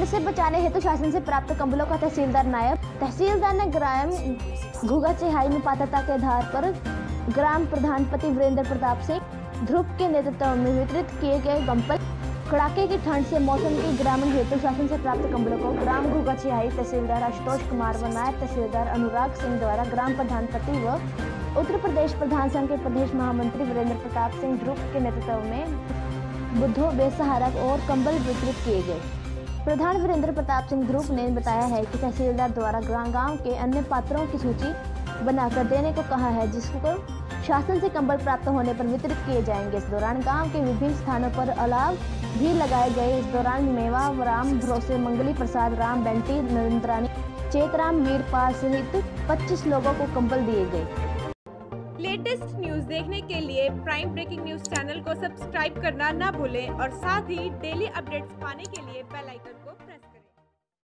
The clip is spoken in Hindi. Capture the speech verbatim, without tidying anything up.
से बचाने हेतु शासन से प्राप्त कंबलों का तहसीलदार नायब तहसीलदार ने ग्राम घुघा चेहाई में पात्रता के आधार पर ग्राम प्रधानपति वीरेंद्र प्रताप सिंह ध्रुव के नेतृत्व में वितरित किए गए कंबल। कड़ाके की ठंड से मौसम की ग्रामीण हेतु शासन से प्राप्त कंबलों को ग्राम घुघा चेहाई तहसीलदार आशुतोष कुमार व नायब तहसीलदार अनुराग सिंह द्वारा ग्राम प्रधानपति व उत्तर प्रदेश प्रधान संघ के प्रदेश महामंत्री वीरेंद्र प्रताप सिंह ध्रुव के नेतृत्व में बुद्धों बेसहारा और कंबल वितरित किए गए। प्रधान वीरेंद्र प्रताप सिंह ध्रुव ने बताया है कि तहसीलदार द्वारा गांव के अन्य पात्रों की सूची बनाकर देने को कहा है, जिसको शासन से कंबल प्राप्त होने पर वितरित किए जाएंगे। इस दौरान गांव के विभिन्न स्थानों पर अलाव भी लगाए गए। इस दौरान मेवा राम भरोसे, मंगली प्रसाद, राम बेंटी, नरेंद्रानी, चेतराम, वीरपाल सहित पच्चीस लोगों को कंबल दिए गए। लेटेस्ट न्यूज देखने के लिए प्राइम ब्रेकिंग न्यूज चैनल को सब्सक्राइब करना ना भूलें और साथ ही डेली अपडेट्स पाने के लिए बेल आइकन को प्रेस करें।